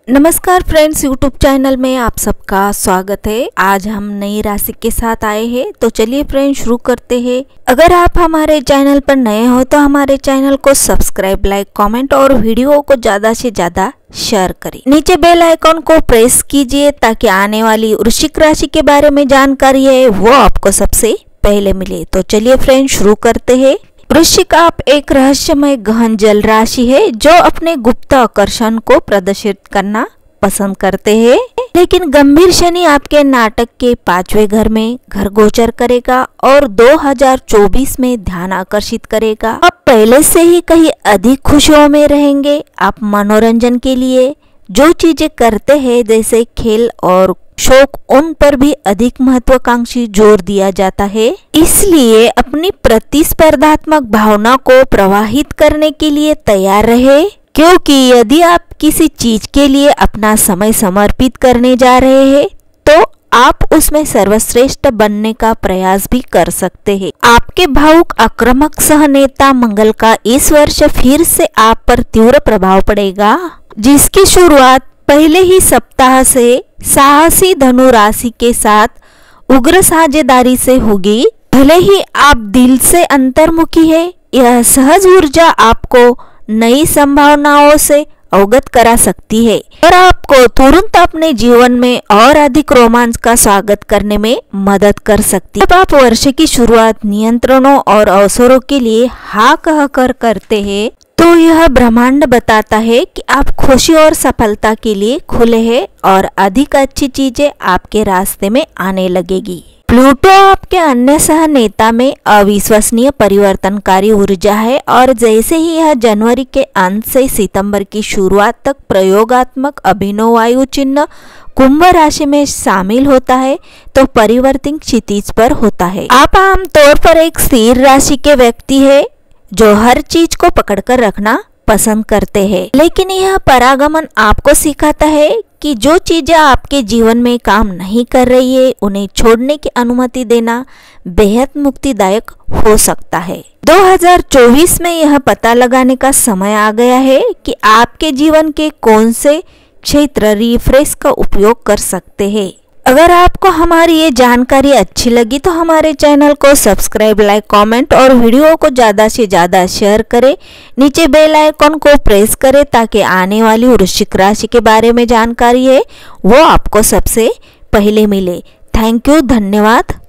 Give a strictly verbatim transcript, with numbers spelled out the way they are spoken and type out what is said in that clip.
नमस्कार friends, YouTube channel में आप सबका स्वागत है। आज हम नई राशि के साथ आए हैं, तो चलिए फ्रेंड्स शुरू करते हैं। अगर आप हमारे चैनल पर नए हो तो हमारे चैनल को सब्सक्राइब, लाइक, कमेंट और वीडियो को ज्यादा से ज्यादा शेयर करें। नीचे बेल आइकॉन को प्रेस कीजिए ताकि आने वाली वृश्चिक राशि के बारे में जानकारी है वो आपको सबसे पहले मिले। तो चलिए फ्रेंड्स शुरू करते हैं। वृश्चिक आप एक रहस्यमय गहन जल राशि है जो अपने गुप्त आकर्षण को प्रदर्शित करना पसंद करते हैं, लेकिन गंभीर शनि आपके नाटक के पांचवें घर में घर गोचर करेगा और दो हज़ार चौबीस में ध्यान आकर्षित करेगा। आप पहले से ही कहीं अधिक खुशियों में रहेंगे। आप मनोरंजन के लिए जो चीजें करते हैं जैसे खेल और शौक, उन पर भी अधिक महत्वाकांक्षी जोर दिया जाता है। इसलिए अपनी प्रतिस्पर्धात्मक भावना को प्रवाहित करने के लिए तैयार रहे, क्योंकि यदि आप किसी चीज के लिए अपना समय समर्पित करने जा रहे हैं तो आप उसमें सर्वश्रेष्ठ बनने का प्रयास भी कर सकते हैं। आपके भावुक आक्रामक सहनेता मंगल का इस वर्ष फिर से आप पर तीव्र प्रभाव पड़ेगा, जिसकी शुरुआत पहले ही सप्ताह से साहसी धनु राशि के साथ उग्र साझेदारी से होगी। भले ही आप दिल से अंतर्मुखी है, यह सहज ऊर्जा आपको नई संभावनाओं से अवगत करा सकती है और आपको तुरंत अपने जीवन में और अधिक रोमांच का स्वागत करने में मदद कर सकती है। जब आप वर्ष की शुरुआत नियंत्रणों और अवसरों के लिए हाँ कह कर करते हैं तो यह ब्रह्मांड बताता है कि आप खुशी और सफलता के लिए खुले हैं और अधिक अच्छी चीजें आपके रास्ते में आने लगेगी। प्लूटो आपके अन्य सह नेता में अविश्वसनीय परिवर्तनकारी ऊर्जा है और जैसे ही यह जनवरी के अंत से सितंबर की शुरुआत तक प्रयोगात्मक अभिनव वायु चिन्ह कुंभ राशि में शामिल होता है तो परिवर्तन क्षितिज पर होता है। आप आमतौर पर एक स्थिर राशि के व्यक्ति है जो हर चीज को पकड़कर रखना पसंद करते हैं, लेकिन यह परागमन आपको सिखाता है कि जो चीजें आपके जीवन में काम नहीं कर रही है उन्हें छोड़ने की अनुमति देना बेहद मुक्तिदायक हो सकता है। दो हज़ार चौबीस में यह पता लगाने का समय आ गया है कि आपके जीवन के कौन से क्षेत्र रिफ्रेश का उपयोग कर सकते हैं। अगर आपको हमारी ये जानकारी अच्छी लगी तो हमारे चैनल को सब्सक्राइब, लाइक, कमेंट और वीडियो को ज़्यादा से ज़्यादा शेयर करें। नीचे बेल आइकॉन को प्रेस करें ताकि आने वाली वृश्चिक राशि के बारे में जानकारी है वो आपको सबसे पहले मिले। थैंक यू, धन्यवाद।